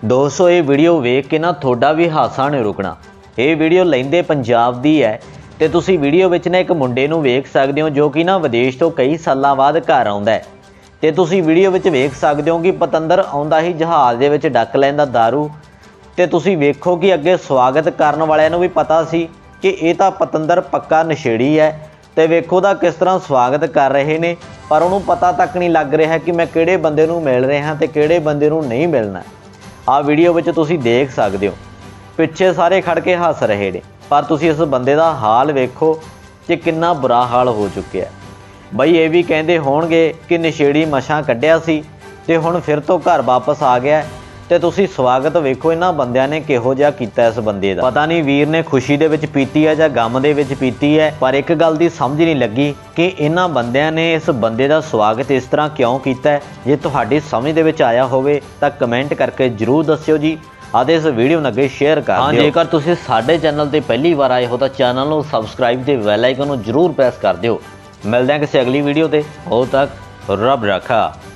दोस्तों ये वीडियो वेख के ना थोड़ा भी हासा नहीं रुकना। ये वीडियो लैंदे पंजाब दी है ते तुसी वीडियो विच ना एक मुंडे नूं वेख सकदे हो जो कि ना विदेश तो कई सालों बाद घर आउंदा है। ते तुसी वीडियो विच वेख सकदे हो कि पतंदर आउंदा ही जहाज़ दे विच डक लैंदा दारू। ते तुसी वेखो कि अगे स्वागत करन वालिआं नूं भी पता सी कि ये तां पतंदर पक्का नशेड़ी है। ते वेखो दा किस तरह स्वागत कर रहे ने, पर उन्होंने पता तक नहीं लग रहा कि मैं किहड़े बंदे नूं मिल रहा ते किहड़े बंदे नूं नहीं मिलना। आ वीडियो विच तुसी देख सकदे हो पिछे सारे खड़ के हस रहे ने, पर तुसी इस बंदे दा हाल वेखो कि किन्ना बुरा हाल हो चुकिया है। बई ये भी कहंदे होणगे कि नशेड़ी मशां कढ़िया सी ते हुण फिर तो घर वापस आ गया। ते तुसी स्वागत वेखो इन्हां बंदियां ने किहो जिहा कीता इस बंदे दा। पता नहीं वीर ने खुशी दे विच पीती है जां गम दे विच पीती है, पर एक गल दी समझ नहीं लगी कि इन्हां बंदियां ने इस बंदे दा स्वागत इस तरह क्यों कीता है। जे तुहाडी समझ दे विच आया होवे तां कमेंट करके जरूर दस्सिओ जी। आदे इस वीडियो नूं अगे शेयर कर दिओ। जेकर तुसी साडे चैनल ते पहली बार आए हो तां चैनल नूं सबसक्राइब ते बैल आइकन नूं जरूर प्रेस कर दिओ। मिलदे हां किसी अगली वीडियो ते, उदों तक रब रखा।